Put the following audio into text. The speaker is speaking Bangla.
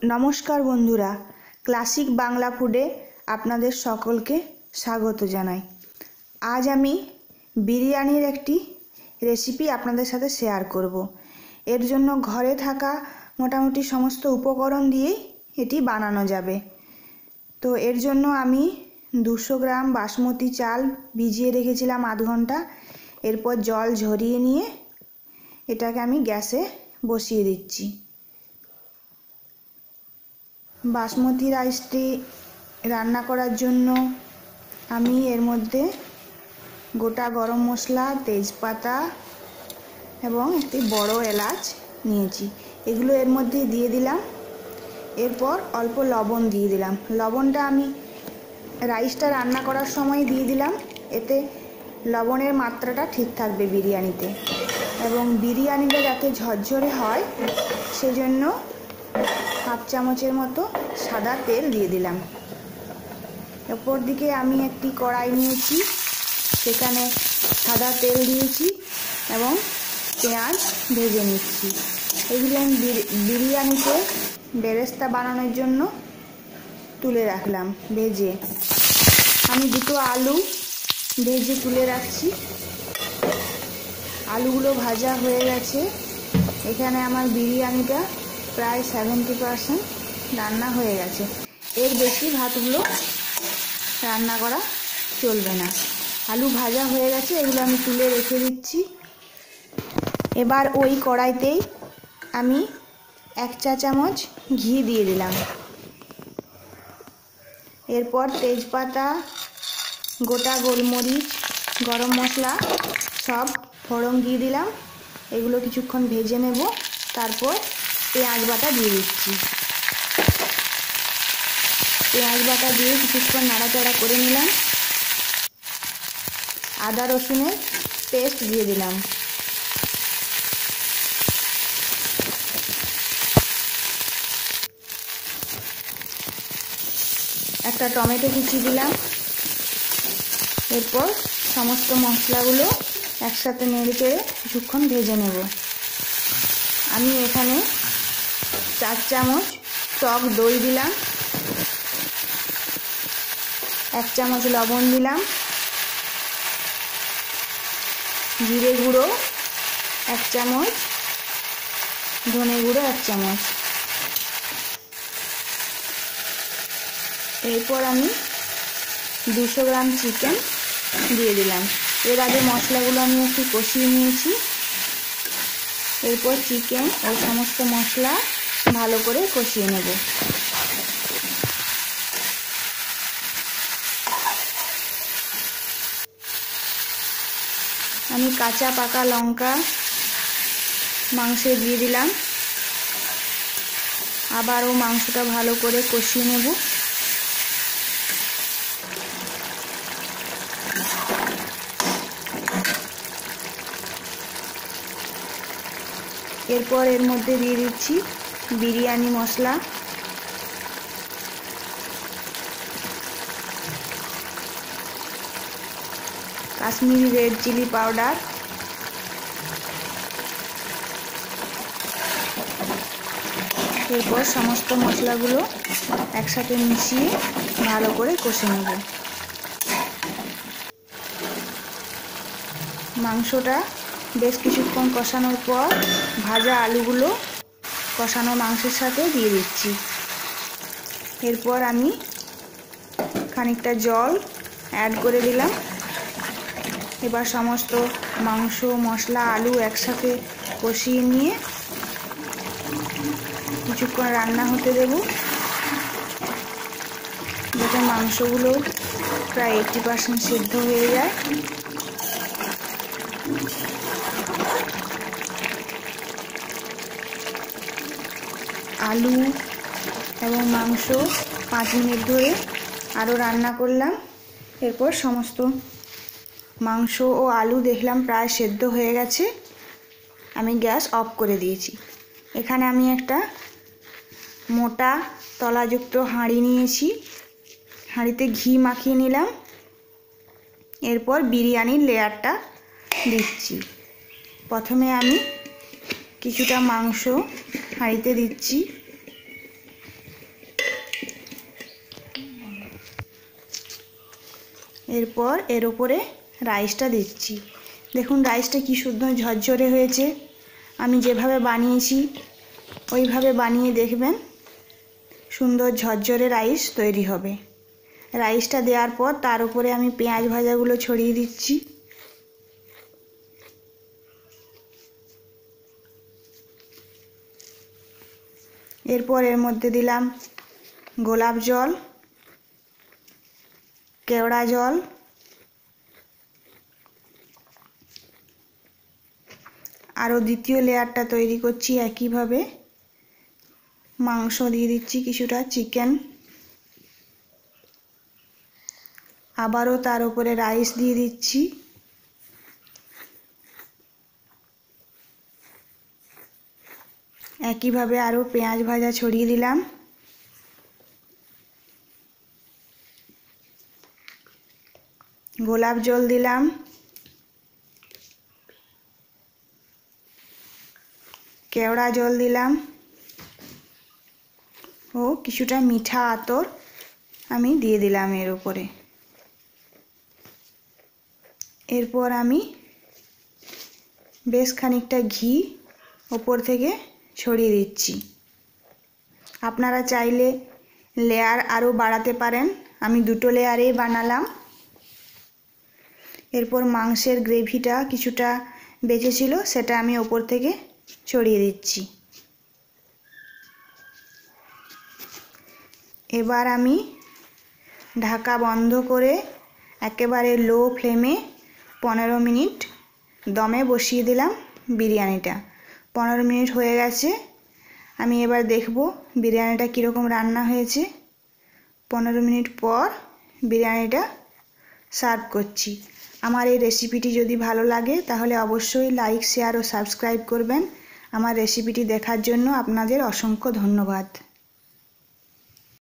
নমস্কার বন্ধুরা, ক্লাসিক বাংলা ফুডে আপনাদের সকলকে স্বাগত জানাই। আজ আমি বিরিয়ানির একটি রেসিপি আপনাদের সাথে শেয়ার করব। এর জন্য ঘরে থাকা মোটামুটি সমস্ত উপকরণ দিয়েই এটি বানানো যাবে। তো এর জন্য আমি 200 গ্রাম বাসমতি চাল ভিজিয়ে রেখেছিলাম আধ ঘন্টা। এরপর জল ঝরিয়ে নিয়ে এটাকে আমি গ্যাসে বসিয়ে দিচ্ছি। বাসমতি রাইসটি রান্না করার জন্য আমি এর মধ্যে গোটা গরম মশলা, তেজপাতা এবং একটি বড় এলাচ নিয়েছি, এগুলো এর মধ্যে দিয়ে দিলাম। এরপর অল্প লবণ দিয়ে দিলাম। লবণটা আমি রাইসটা রান্না করার সময় দিয়ে দিলাম, এতে লবণের মাত্রাটা ঠিক থাকবে বিরিয়ানিতে, এবং বিরিয়ানিটা যাতে ঝরঝরে হয় সেজন্য হাফ চামচের মতো সাদা তেল দিয়ে দিলাম। অপর দিকে আমি একটি কড়াই নিয়েছি, সেখানে সাদা তেল দিয়েছি এবং পেঁয়াজ ভেজে নিচ্ছি। এগুলো আমি বিরিয়ানিতে বেরেস্তা বানানোর জন্য তুলে রাখলাম ভেজে। আমি 2টো আলু ভেজে তুলে রাখছি। আলুগুলো ভাজা হয়ে গেছে। এখানে আমার বিরিয়ানিটা প্রায় 70% রান্না হয়ে গেছে। এর বেশি ভাতগুলো রান্না করা চলবে না। আলু ভাজা হয়ে গেছে, এগুলো আমি তুলে রেখে দিচ্ছি। এবার ওই কড়াইতেই আমি 1 চা চামচ ঘি দিয়ে দিলাম। এরপর তেজপাতা, গোটা গোলমরিচ, গরম মশলা সব ফোড়ন দিয়ে দিলাম। এগুলো কিছুক্ষণ ভেজে নেব। তারপর পেঁয়াজ বাটা দিয়ে দিচ্ছি। পেঁয়াজ বাটা দিয়ে কিছুক্ষণ নাড়াচাড়া করে নিলাম। আদা রসুনের পেস্ট দিয়ে দিলাম। একটা টমেটো কুচি দিলাম। এরপর সমস্ত মশলাগুলো একসাথে নেড়ে চেড়ে কিছুক্ষণ ভেজে নেব। আমি এখানে 4 চামচ টক দই দিলাম, 1 চামচ লবণ দিলাম, জিরে গুঁড়ো 1 চামচ, ধনে গুঁড়ো 1 চামচ। এরপর আমি 200 গ্রাম চিকেন দিয়ে দিলাম। এর আগে মশলাগুলো আমি একটু কষিয়ে নিয়েছি। এরপর চিকেন ও সমস্ত মশলা ভালো করে কষিয়ে নেব। আমি কাঁচা পাকা লঙ্কা মাংসে দিয়ে দিলাম। আবারও মাংসটা ভালো করে কষিয়ে নেব। এরপর এর মধ্যে দিয়ে দিচ্ছি বিরিয়ানি মশলা, কাশ্মীরি রেড চিলি পাউডার, এরপর সমস্ত মশলাগুলো একসাথে মিশিয়ে ভালো করে কষে নেব। মাংসটা বেশ কিছুক্ষণ কষানোর পর ভাজা আলুগুলো কষানো মাংসের সাথে দিয়ে দিচ্ছি। এরপর আমি খানিকটা জল অ্যাড করে দিলাম। এবার সমস্ত মাংস, মশলা, আলু একসাথে কষিয়ে নিয়ে কিছুক্ষণ রান্না হতে দেব, যাতে মাংসগুলো প্রায় 80% সিদ্ধ হয়ে যায়। আলু এবং মাংস 5 মিনিট ধরে আরও রান্না করলাম। এরপর সমস্ত মাংস ও আলু দেখলাম প্রায় সেদ্ধ হয়ে গেছে। আমি গ্যাস অফ করে দিয়েছি। এখানে আমি একটা মোটা তলাযুক্ত হাঁড়ি নিয়েছি। হাঁড়িতে ঘি মাখিয়ে নিলাম। এরপর বিরিয়ানির লেয়ারটা দিচ্ছি। প্রথমে আমি কিছুটা মাংস হাঁড়িতে দিচ্ছি, এরপর এর উপরে রাইসটা দিচ্ছি। দেখুন রাইসটা কি সুন্দর ঝরঝরে হয়েছে। আমি যেভাবে বানিয়েছি ওইভাবে বানিয়ে দেখবেন, সুন্দর ঝরঝরে রাইস তৈরি হবে। রাইসটা দেওয়ার পর তার উপরে আমি পেঁয়াজ ভাজাগুলো ছড়িয়ে দিচ্ছি। এরপর এর মধ্যে দিলাম গোলাপ জল, কেওড়া জল, আরও দ্বিতীয় লেয়ারটা তৈরি করছি একইভাবে। মাংস দিয়ে দিচ্ছি কিছুটা, চিকেন, আবারও তার উপরে রাইস দিয়ে দিচ্ছি। একইভাবে আরও পেঁয়াজ ভাজা ছড়িয়ে দিলাম। গোলাপ জল দিলাম, কেওড়া জল দিলাম ও কিছুটা মিঠা আতর আমি দিয়ে দিলাম এর উপরে। এরপর আমি বেশ খানিকটা ঘি ওপর থেকে ছড়িয়ে দিচ্ছি। আপনারা চাইলে লেয়ার আরও বাড়াতে পারেন, আমি 2টো লেয়ারেই বানালাম। এরপর মাংসের গ্রেভিটা কিছুটা বেঁচেছিল, সেটা আমি ওপর থেকে ছড়িয়ে দিচ্ছি। এবার আমি ঢাকা বন্ধ করে একেবারে লো ফ্লেমে 15 মিনিট দমে বসিয়ে দিলাম বিরিয়ানিটা। 15 মিনিট হয়ে গেছে। আমি এবার দেখব বিরিয়ানিটা কীরকম রান্না হয়েছে। 15 মিনিট পর বিরিয়ানিটা সার্ভ করছি। আমার এই রেসিপিটি যদি ভালো লাগে তাহলে অবশ্যই লাইক, শেয়ার ও সাবস্ক্রাইব করবেন। আমার রেসিপিটি দেখার জন্য আপনাদের অসংখ্য ধন্যবাদ।